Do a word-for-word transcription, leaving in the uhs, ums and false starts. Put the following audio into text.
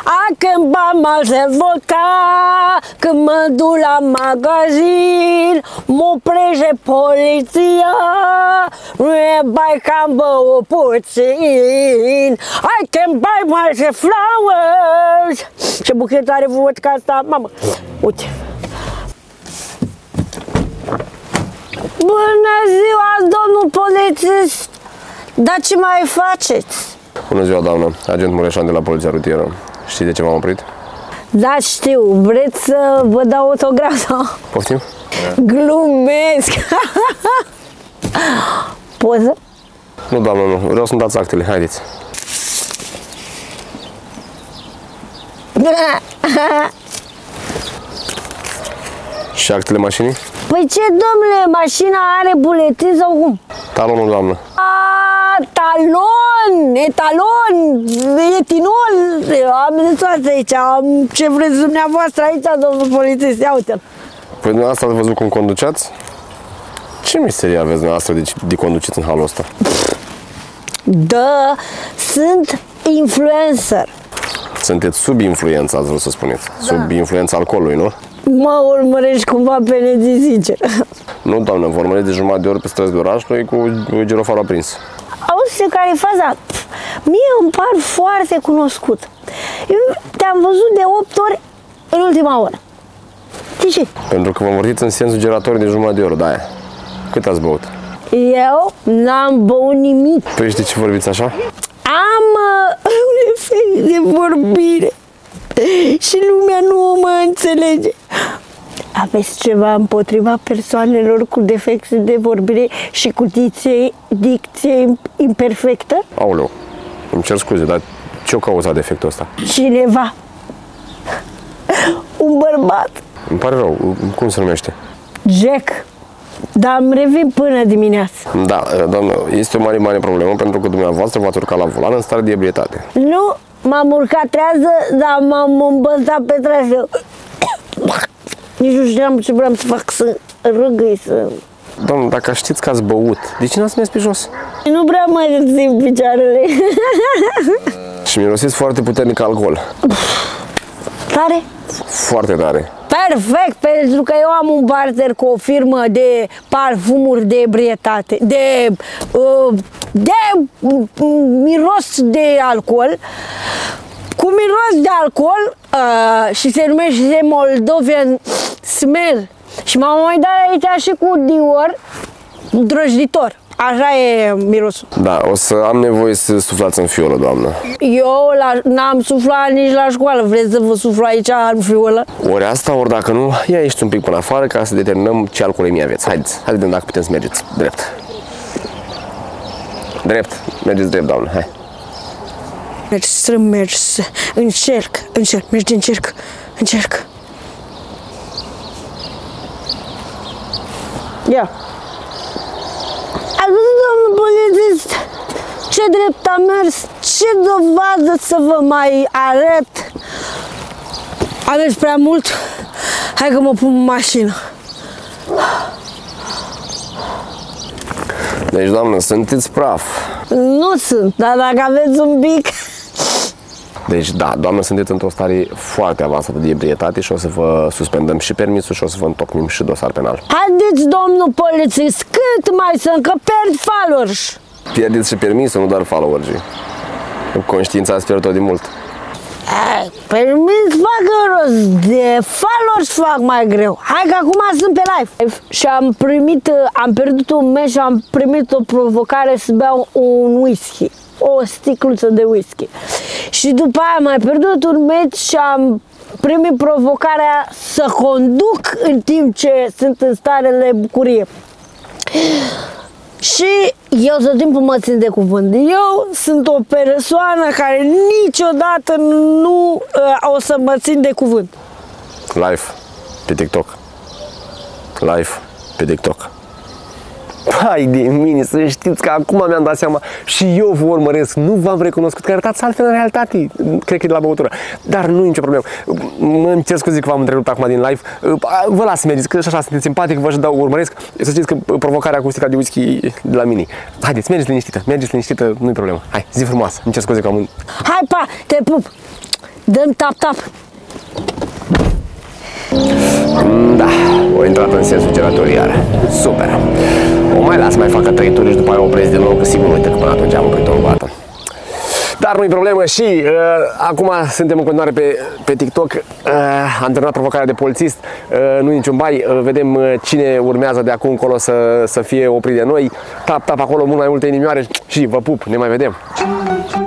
I can buy myself vodka când mă duc la magazin. Mă oprește poliția, nu e bai că am băut puțin. I can buy myself flowers. Ce buchet are vodka asta, mamă. Uite. Bună ziua, domnul polițist! Dar ce mai faceți? Bună ziua, doamnă. Agent Mureșan de la Poliția Rutieră. Știi de ce m-am oprit? Da, știu. Vreți să vă dau autograf sau? Poftim? Glumesc! Poză? Nu, doamnă, nu. Vreau să-mi dați actele. Haideți. Și actele mașinii? Păi ce, domnule, mașina are buletin sau cum? Talonul, doamnă. A, talon, etalon, etinol. Am zis aici, am ce vreți dumneavoastră aici, domnul polițist, ia uite-l. Păi dumneavoastră ați văzut cum conduceați? Ce miserie aveți dumneavoastră de, de conduceți în halul ăsta? Da, sunt influencer. Sunteți sub influența, ați vrut să spuneți. Da. Sub influența alcoolului, nu? Mă urmărești cumva pe nezi, sincer. Nu, doamnă, vă urmăresc de jumătate de ori pe străzi de oraș, noi cu girofarul aprins. Auzi, care e faza? Mie îmi par foarte cunoscut. Eu te-am văzut de opt ori în ultima oră. De ce? Pentru că vă învârtiți în sensul giratoriu de jumătate de oră, de aia. Cât ați băut? Eu n-am băut nimic. Păi știi ce vorbiți așa? Am uh, un efect de vorbire și lumea nu mă înțelege. Aveți ceva împotriva persoanelor cu defecte de vorbire și cu dicție, dicție imperfectă? Aoleu, îmi cer scuze, dar ce-o cauza defectul ăsta? Cineva. Un bărbat. Îmi pare rău, cum se numește? Jack. Dar îmi revin până dimineață. Da, doamnă, este o mare, mare problemă pentru că dumneavoastră v-ați urcat la volan în stare de ebrietate. Nu, m-am urcat trează, dar m-am îmbăltat pe trează. Nici nu știam ce vreau să fac, să râgâi, să... Doamnă, dacă știți că ați băut, de ce n-ați mers pe jos? Nu prea mai simt picioarele. Și mirosiți foarte puternic alcool. Tare? Foarte tare. Perfect, pentru că eu am un partner cu o firmă de parfumuri de ebrietate, de, de miros de alcool, cu miros de alcool și se numește Moldovan Smell. Și m-am mai dat aici și cu Dior drăjditor. Așa e mirosul. Da, o să am nevoie să suflați în fiolă, doamnă. Eu n-am suflat nici la școală. Vreți să vă suflu aici în fiolă? Ori asta, ori dacă nu, ia ieșiți un pic până afară ca să determinăm ce alcoolemie aveți. Haideți, haideți dacă putem să mergeți. Drept. Drept. Mergeți drept, doamnă. Hai. Mergi strâmb, mergi, încerc, încerc, mergi, încerc, încerc. Ia. Ați văzut, domnul polițist, ce drept am mers, ce dovadă să vă mai arăt. Am mers prea mult, hai că mă pun în mașină. Deci, doamnă, sunteți praf. Nu sunt, dar dacă aveți un pic... Deci, da, doamnă, sunteți într-o stare foarte avansată de ebrietate și o să vă suspendăm și permisul și o să vă întocmim și dosar penal. Haideți, domnul polițist, cât mai sunt, că pierd followers. Pierdeți și permisul, nu doar followers-ii. Conștiința ați pierdut-o de mult. Permis fac rost, de followers fac mai greu. Hai că acum sunt pe live. Și am primit, am pierdut un mes și am primit o provocare să beau un whisky. O sticluță de whisky. Și după aia am mai pierdut un meci și am primit provocarea să conduc în timp ce sunt în stare de bucurie. Și eu tot timpul mă țin de cuvânt. Eu sunt o persoană care niciodată nu uh, o să mă țin de cuvânt. Live pe TikTok. Live pe TikTok. Hai de mine, să știți că acum mi-am dat seama și eu vă urmăresc, nu v-am recunoscut, că arătați altfel în realitate, cred că e de la băutură, dar nu e nicio problemă. Mă cer scuze că v-am întrerupt acum din live, vă las să mergeți, că și așa sunteți simpatic, vă și dau urmăresc, să știți că provocarea cu sticla de whisky de la mine. Haideți, mergeți liniștită, mergeți liniștită, nu-i problemă. Hai, zi frumoasă, îmi cer scuze că am... Hai, pa, te pup! Dă-mi tap-tap. Da, o intrat în sensul giratorii iară. Super. O mai las, mai facă trei turi și după aia opresc din nou, că sigur uite că până atunci am oprit-o în vată. Dar nu-i problemă și uh, acum suntem în continuare pe, pe TikTok. Uh, am terminat provocarea de polițist, uh, nu niciun bai. Uh, vedem uh, cine urmează de acum încolo să, să fie oprit de noi. Tap, tap acolo mult mai multe inimioare și vă pup, ne mai vedem.